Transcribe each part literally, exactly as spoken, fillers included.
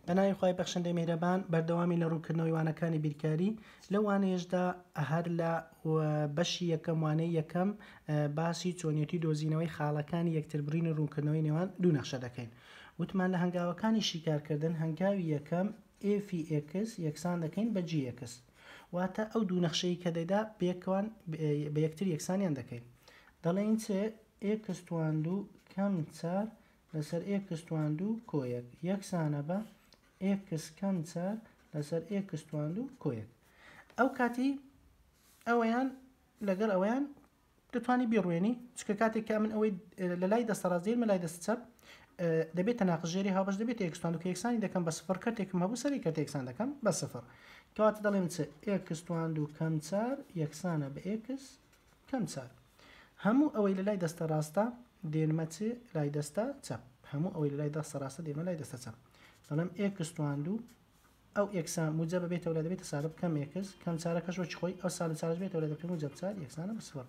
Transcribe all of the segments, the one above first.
بەناوی خوای بەخشندەی میهرەبان بەردەوامی لە ڕوونکردنەوەی وانەکانی بیرکاری لەو وانەیەشدا هەر لە بەشی یەکەم وانەی یەکەم باسی چۆنیەتی دۆزینەوەی خاڵەکانی یەکتر بڕین و ڕوونکردنەوەی نێوان دوو نەخشە دەکەین. وتمان لە هەنگاوەکانی شیکارکردن هەنگاوی یەکەم f x یەکسان دەکەین بە gx واتە ئەو دوو نەخشەی کە دەیدا بێکوان بە یەکتر یەکسانیان دەکەین. دەڵێن چێ x تواندوو کەم چار لەسەر x تواندوو کۆیەک یەکسانە بە x کەم چار لەسەر x تواندوو کۆیەک. ئەو کاتی ئەوەیان لەگەڵ ئەویان دەتوانی بیڕوێنی چکە کاتێک من ئەوەی لە لای دەسەڕازیر مە لای دەست چەپ دەبێت تەناقژێری هاوبەش دەبێت x تواندوو کە یەکسانی دەکەم بە سفر کەرتێکم هەبوو سەری کەرت یەکسان دەکەم بە سفر کەواتە دەڵێم چ x تواندوو کەم چار یەکسانە بە x کەم چار. هەموو ئەوەی لە لای دەستە ڕاستە دێنمە چ لای دەستە چەپ هەموو ئەوەی لە لای دەستە ڕاستە دێمە لای دەستە چەپ. دەڵێم x تواندوو ئەو یەکسان موجە بێتەوە لە دەبێتە سالب کەم x کەم چارەکەش وەچ خۆی ئەو سالب چارەش بێتەوە لە دەکەم موجب چار یەکسانە بە سفر.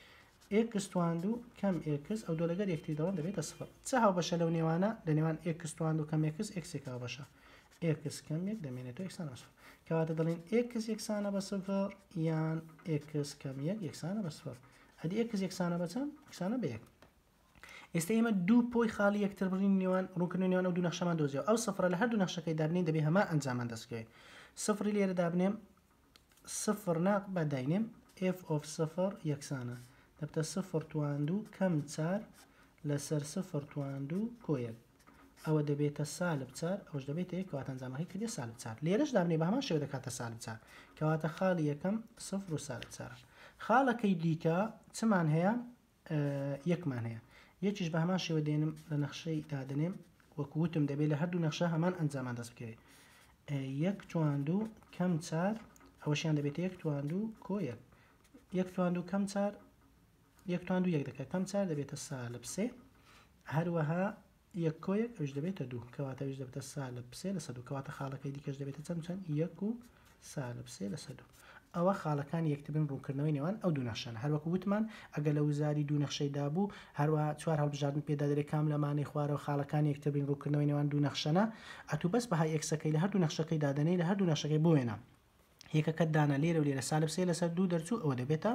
x تواندوو کەم x ئەو دۆ لەگەر یەکتری دەڵێن دەبێتە سفر. چه هاوبەشە لەو نێوانە لە نێوان x تواندوو کەم x x هاوبەشە x کەم یەک دەمێنێتەوە یەکسانە بە سفر کەواتە دەڵێن x یەکسانە بە سفر یان x کەم یەک یەکسانە بە سفر. هەدی x یەکسانە بە چەند یەکسانە بە یەک. ئێستا ئێمە دوو پۆی خاڵی یەکتر بڕین نێوان ڕوونکردنەوەی نێوان ئەو دوو نەخشەمان دۆزیەوە. ئەو سفرە لە هەردوو نەخشەکەی دابنین دەبێ هەمان ئەنجامان دەستکەوێت. سفری لێرە دابنێم سفر ناق بەداینێم f of سفر یەکسانە دەبتە سفر تواندوو کەم چار لەسەر سفر تواندوو کۆیەک ئەوە دەبێتە سالب چار ئەوش دەبێت یەک کەواتە ئەنجامەکەی کردێ سالب چار. لێرەش دابنێ بە هەمان شێوە دەکاتە سالب چار کەواتە خاڵی یەکەم سفر و سالب چارە. خاڵەکەی دیکە چمان هەیە یەکمان هەیە یەکیش بە هەمان شێوە دێنم لە نەخشەی دادنێم وەکووتم دەبێت لە هەردوو نەخشە هەمان ئەنجامان دەست بکەوێت. یەک تواندوو کەم چار ئەوەشیان دەبێت یەک تواندوو کۆیەک یەک تواندوو کەم چار یەک تواندوو یەک دەکات کەم چار دەبێتە سالب سێ هەروەها یەک کۆیەک ئەوش دەبێتە دوو کەواتە ئەوش دەبێتە سالب سێ لەسەر دوو کەواتە خاڵەکەی دیکەش دەبێتە چەند چەند یەک و سالب سێ لەسەر دوو. ئەوە خاڵەکانی یەکتربن ڕوونکردنەوەی نێوان ئەو دوو نەخشەن. هەروەکو وتمان ئەگەر لە وزاری دوو نەخشەیدا بوو هەروە چوار هەڵبژاردن پێدا دەرێت کام لەمانەی خوارەوە خاڵەکانی یەکتربن ڕوونکردنەوەی نێوان دوو نەخشەنە ئەتوو بەس بەهای ئەکسەکەی لە هەردوو نەخشەکەی دادەنەی لە هەردوو نەخشەکەی بۆوێنە یەکەکەت دانا لێرە و لێرە سالب سێ لەسەر دوو دەرچوو ئەوە دەبێتە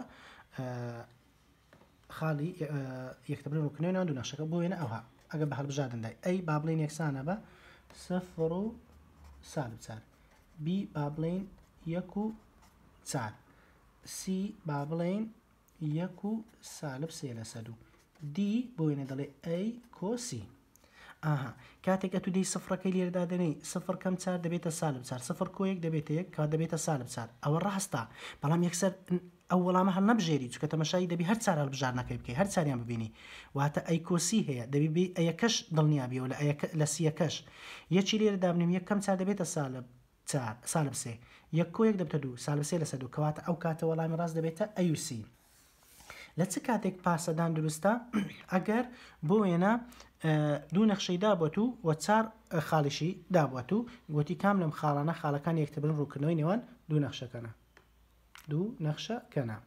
خاڵی یەکتربن ڕوونکردنەوەی نێوان دوو نەخشەکە بۆوێنە ئەوها ئەگەر بە هەڵبژاردندای ئەی با بڵێن یەکسانە بە سفر و سالب چار بی با بڵێن یەک و چار سی با بڵێن یەک و سالب سێ لەسەر دوو دی بۆوێنە دەڵێ ئەی کۆسی. ئاها کاتێکە تو دەی سفرەکەی لێرەدا دەنەی سفر کەم چار دەبێتە سالب چار سفر کۆیەک دەبێتە یەک کات دەبێتە سالب چار ئەوە ڕاستە بەڵام یەکسەر ئەو وەڵامە هەڵ نەبژێری چکە تەمەشایی دەبی هەر چار هەڵبژارنەکەی بکەی هەر چاریان ببینی واتە ئەی کۆسی هەیە دەبی ئەیەکەش دڵنیابیەوە لە سیەکەش یەکی لێرە دابنیم یەک کەم چار دەبێتە سالب چار سالب سێ یەک کۆیەک دەبتە دوو سالب سێ لەسەر دوو کەواتە ئەو کاتە وەڵامی ڕاست دەبێتە ئەیوسی. لە چ کاتێک پاسەدان دروستە ئەگەر بۆ وێنە دوو نەخشەی دابووەت و وە چار خاڵیشی دابووەت و گوتی کام لەم خاڵانە خاڵەکان یەکتربن ڕوونکردنەوەی نێوان دوو نەخشەکەنە دوو نەخشەکەنە.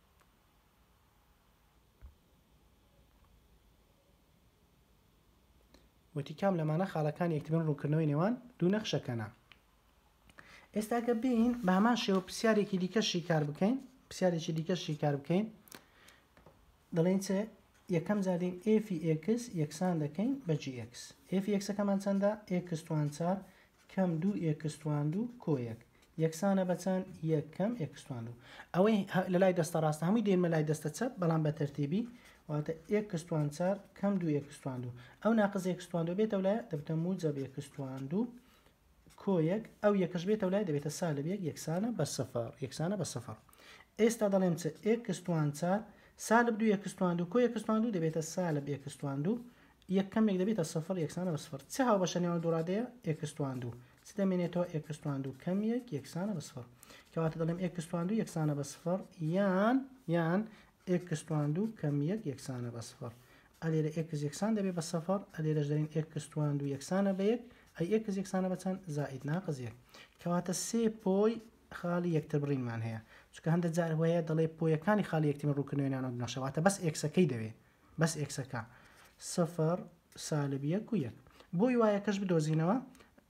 وتی کام لەمانە خاڵەکان یەکتربن ڕوونکردنەوەی نێوان دوو نەخشەکەنە. ئێستاکە بین بە هەمان شێوە پرسیارێکی دیکەشی کار بکەین پرسیارێکی دیکەشی کار بکەین دەڵێن چێ یەکەم جارین f x یەکسان دەکەین بە gx f یەکسەکەمان چەندە x توان چار کەم دوو x تواندوو کۆیەک یەکسانە بەچەند یەکەم x تواندوو ئەوەی لە لای دەستە ڕاستە هەمووی دێنمە لای دەستە چەپ بەڵام بە تەرتیبی واتە x توان چار کەم دوو x تواندوو ئەو ناقص x تواندوو بێتەوە لایە دەبتە موجب x تواندوو کۆیەک ئەو یەکەش بێتەوە لای دەبێتە سالب یەک یەکسانە بە سفر یەکسانە بە سفر. ئێستا دەڵێم چ x توان چار سالب دوو x تواندوو کۆ x تواندوو دەبێتە سالب x تواندوو یەکەمێک دەبێتە سفر یەکسانە بە سفر. چه هاوبەشە نێوان دووڕادەیە x تواندوو چ دەمێنێتەوە x تواندوو کەم یەک یەکسانە بە سفر کەواتە دەڵێم x تواندوو یەکسانە بە سفر یان یان x تواندوو کەم یەک یەکسانە بە سفر ئەلێرە x یەکسان دەبێت بە سفر ئەلێرەش دەرین x تواندوو یەکسانە بە یەک ئەی x یەکسانە بە چەند زائید ناقص یەک کەواتە سێ پۆی خاڵی یەکتر بڕینمان هەیە چکە هەندێک جار وەیە دەڵێ پۆیەکانی خاڵی یەکتربن ڕوونکردنەوەی نێوان دوو نەخشەواتە بەس ئێکسەکەی دەوێت بەس ئێکسەکە سفر سالب یەک و یەک بۆی وایەکەش بدۆزینەوە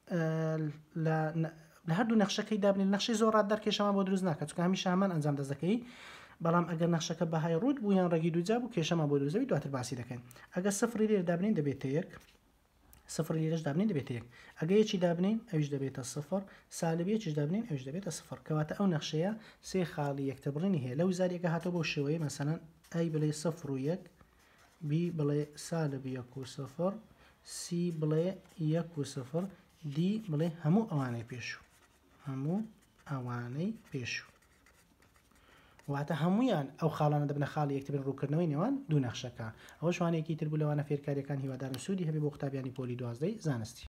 لە هەردوو نەخشەکەی دابنین نەخشەی زۆر ڕاددار کێشەمان بۆ دروست ناکات چونکە هەمیشە هەمان ئەنجام دەستەکەی بەڵام ئەگەر نەخشەکە بەهای ڕوود بوو یان ڕێگی دووجا بوو کێشەمان بۆ دروستەوەی دواتر باسی دەکەین ئەگەر سفری لێرە دابنین دەبێتە یەک سفر لێرەش دابنین دەبێتە یەک ئەگە یەکی دابنین ئەویش دەبێتە سفر سالب یەکیش دابنین ئەویش دەبێتە سفر کەواتە ئەو نەخشەیە سێ خاڵی یەکتەبڕینی هەیە لەو زاریەکە هاتۆ بۆ شێوەیە مەسەلەن ئەی بڵێ سفر و یەک بی بڵێ سالب یەک و سفر سی بڵێ یەک و سفر دی بڵێ هەموو ئەوانەی پێشوو هەموو ئەوانەی پێشوو واتە هەمویان ئەو خاڵانە دەبنە خاڵی یەکتەبڕین ڕووکردنەوەی نێوان دوو نەخشەکە ئەوە شوانێکی تر بوو لەوانە فێرکاریەکان هیوادارم سوودی هەبێ بۆ قوتابیانی پۆلی دوازدەی زانستی